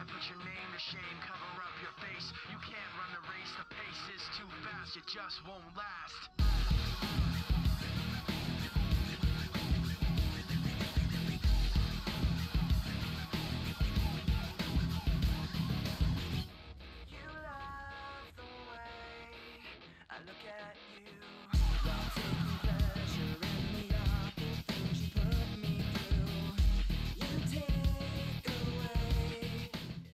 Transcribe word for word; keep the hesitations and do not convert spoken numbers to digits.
and put your name to shame. Cover up your face. You can't run the race. The pace is too fast. You just won't last.